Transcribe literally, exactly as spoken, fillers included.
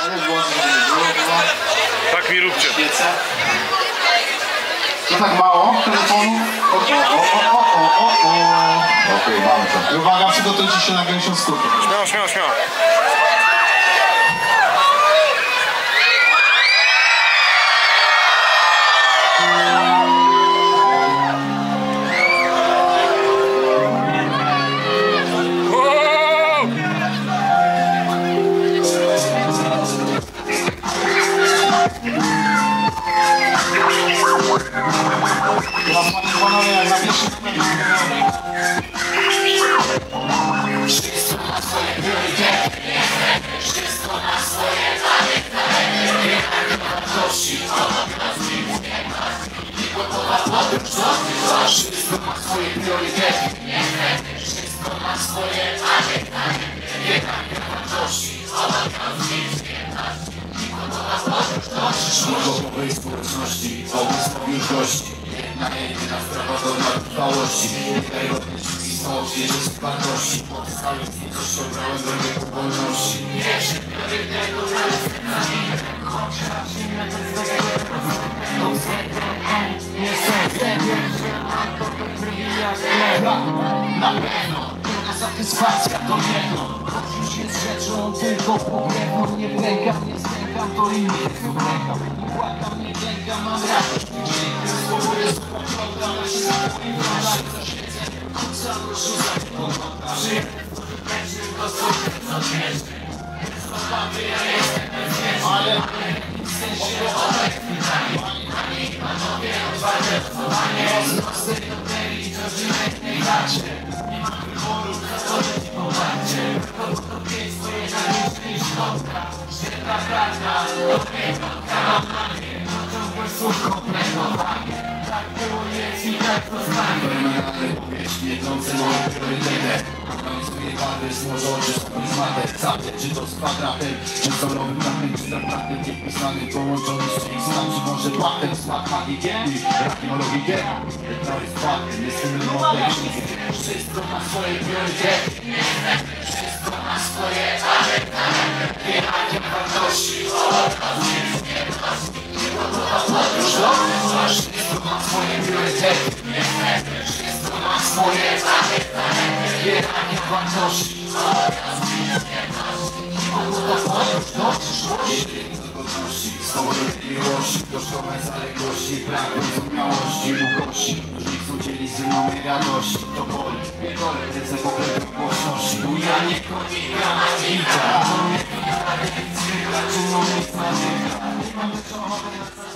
Tak mi róbcie. To tak mało telefonu? O, o, o, o, o, o, o. Okej, mamy to. I uwaga, przygotujcie się na gęsią skórkę. Śmiało, śmiało, śmiało. Teraz panie i panowie, jak na pierwszym Wszystko na swoje priorytety, wszystko na swoje pamiętanie, nie ma wartości, obowiązki, nie ma i gotowa podróż do tych. Wszystko ma swoje priorytety, wszystko ma swoje pamiętanie, nie ma wartości, obowiązki, nie ma i gotowa podróż do przyszłości społeczności, wobec powierzchności. Jedna jedyna sprawa to na trwałości. Wiarygodności są świeżość wartości. Podstawię zdjęciością brałem drogę ku wolności. Pierwszy priorytet to rozwiązanie. Chociaż inne to zwykłe to zwykłe nie są wtedy, że mam to wybrwi jak chleba. Na pewno tylko satysfakcja to jedno. Choć już jest rzeczą tylko pogrewną. Nie wlękam, nie stękam, to inny jest wlękam. Nie płakam, nie klękam, mam radość. Swobodę spoglądam na się za moim wrażem. Zaświecę, cały rzucam poglądam. Żyję tylko sobie co wierzę. Słaby ja jestem bezpieczny, ale w sensie obecny. Panie i panowie, otwarte rozmowanie. Z tej loterii to żywej tej dacie. Nie ma wyboru, zachodzę ci poparcie. Podobieństwo jest najwyższy niż środka. Świetna prawda, to pięknotka mam na mnie. Ciągłe słówko plenowanie. Tak było, jest i tak zostanie. Fenomenalne powierzchnie, wiedzące moje priorytety. Organizuję barwy, złożę oczy, spójrz matę. Zapyt, czy to z kwadratem, czy kolorowym znakiem, czy zaprawnym niepisanym, połączony z czymś znam, czy może płatem, smak magii kiedy, rakiem logikę. To jest faktem, jestem młodym. Wszystko ma swoje priorytety. Wszystko ma swoje pamiętanie. Wielkie wartości, obowiązki, jedności. Wszystko ma swoje priorytety. Wszystko ma swoje pamiętanie. Wielkie wartości, obowiązki, jedności. Podróż do przyszłości. Godności, swobody miłości, kosztowe zaległości, brak rozumiałości, długości. Różnicą dzieli ze mną i radości. To boli, nie dole, lecę po plewie głośności. Tu ja nie konika, a wita. To nie wita, nie wita, czy no nie wita. Nie mam